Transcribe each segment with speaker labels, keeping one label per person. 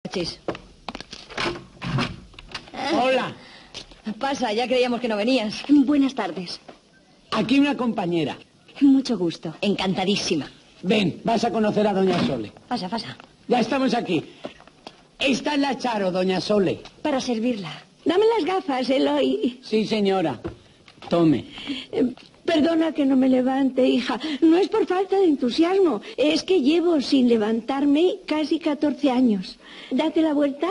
Speaker 1: Chis.
Speaker 2: Hola.
Speaker 1: Pasa, ya creíamos que no venías.
Speaker 3: Buenas tardes.
Speaker 2: Aquí una compañera.
Speaker 3: Mucho gusto.
Speaker 1: Encantadísima.
Speaker 2: Ven, vas a conocer a doña Sole.
Speaker 1: Pasa, pasa.
Speaker 2: Ya estamos aquí. Esta es la Charo, doña Sole.
Speaker 3: Para servirla.
Speaker 4: Dame las gafas, Eloy.
Speaker 2: Sí, señora. Tome.
Speaker 4: Perdona que no me levante, hija. No es por falta de entusiasmo. Es que llevo sin levantarme casi 14 años. Date la vuelta.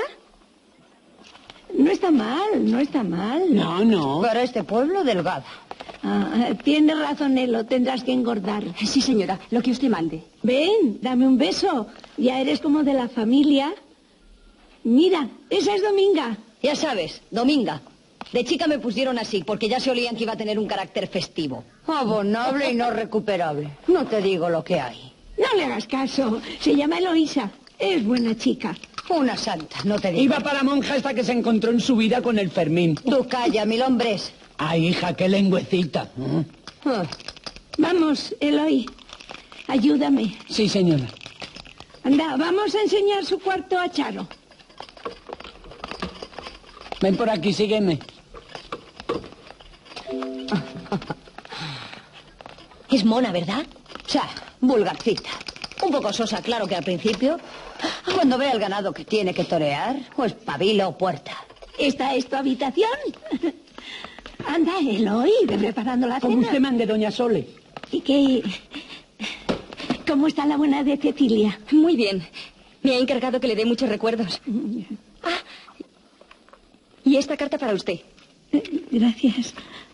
Speaker 4: No está mal, no está mal.
Speaker 2: No, no.
Speaker 1: Para este pueblo, delgada.
Speaker 4: Tienes razón, Elo. Tendrás que engordar.
Speaker 3: Sí, señora, lo que usted mande.
Speaker 4: Ven, dame un beso. Ya eres como de la familia. Mira, esa es Dominga.
Speaker 1: Ya sabes, Dominga. De chica me pusieron así, porque ya se olían que iba a tener un carácter festivo. Abonable y no recuperable. No te digo lo que hay.
Speaker 4: No le hagas caso. Se llama Eloísa. Es buena chica.
Speaker 1: Una santa, no te digo.
Speaker 2: Iba para monja hasta que se encontró en su vida con el Fermín.
Speaker 1: Tú calla, mil hombres.
Speaker 2: Ay, hija, qué lengüecita.
Speaker 4: Vamos, Eloy. Ayúdame.
Speaker 2: Sí, señora.
Speaker 4: Anda, vamos a enseñar su cuarto a Charo.
Speaker 2: Ven por aquí, sígueme.
Speaker 1: Es mona, ¿verdad? O sea, vulgarcita. Un poco sosa, claro que al principio. Cuando ve el ganado que tiene que torear, o espabila o puerta.
Speaker 4: ¿Esta es tu habitación? Anda, Eloy, ve preparando la cena.
Speaker 2: Como usted mande, doña Sole.
Speaker 4: ¿Y qué? ¿Cómo está la buena de Cecilia?
Speaker 3: Muy bien. Me ha encargado que le dé muchos recuerdos. Ah, y esta carta para usted.
Speaker 4: Gracias.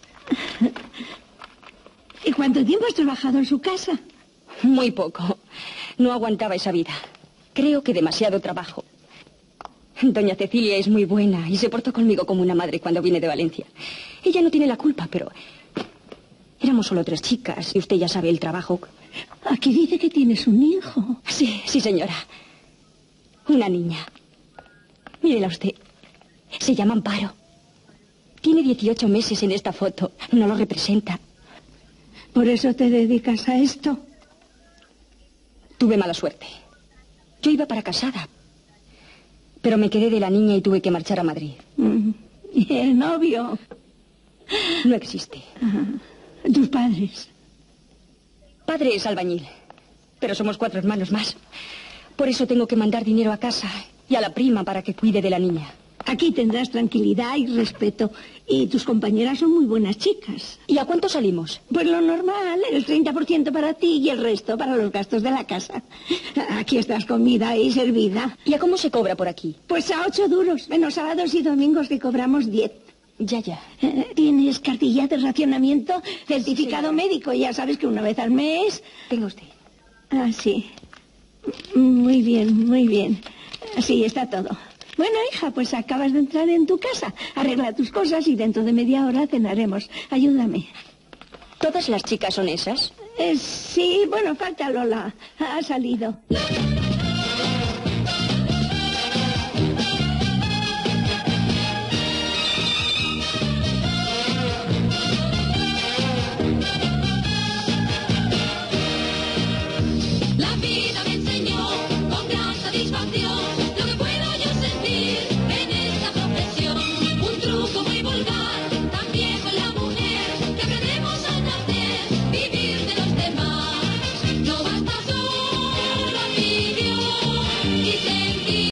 Speaker 4: ¿Y cuánto tiempo has trabajado en su casa?
Speaker 3: Muy poco. No aguantaba esa vida. Creo que demasiado trabajo. Doña Cecilia es muy buena y se portó conmigo como una madre cuando vine de Valencia. Ella no tiene la culpa, pero éramos solo 3 chicas y usted ya sabe el trabajo.
Speaker 4: Aquí dice que tienes un hijo.
Speaker 3: Sí, sí, señora. Una niña. Mírela usted. Se llama Amparo. Tiene 18 meses en esta foto. No lo representa.
Speaker 4: ¿Por eso te dedicas a esto?
Speaker 3: Tuve mala suerte. Yo iba para casada. Pero me quedé de la niña y tuve que marchar a Madrid.
Speaker 4: ¿Y el novio?
Speaker 3: No existe.
Speaker 4: ¿Tus padres?
Speaker 3: Padre es albañil. Pero somos 4 hermanos más. Por eso tengo que mandar dinero a casa y a la prima para que cuide de la niña.
Speaker 4: Aquí tendrás tranquilidad y respeto. Y tus compañeras son muy buenas chicas.
Speaker 3: ¿Y a cuánto salimos?
Speaker 4: Pues lo normal, el 30% para ti y el resto para los gastos de la casa. Aquí estás comida y servida.
Speaker 3: ¿Y a cómo se cobra por aquí?
Speaker 4: Pues a 8 duros. Menos sábados y domingos que cobramos 10.
Speaker 3: Ya.
Speaker 4: ¿Tienes cartilla de racionamiento? Certificado médico. Ya sabes que una vez al mes...
Speaker 3: Tenga usted.
Speaker 4: Ah, sí. Muy bien, muy bien. Así está todo. Bueno, hija, pues acabas de entrar en tu casa. Arregla tus cosas y dentro de media hora cenaremos. Ayúdame.
Speaker 3: ¿Todas las chicas son esas?
Speaker 4: Sí, bueno, falta Lola. Ha salido.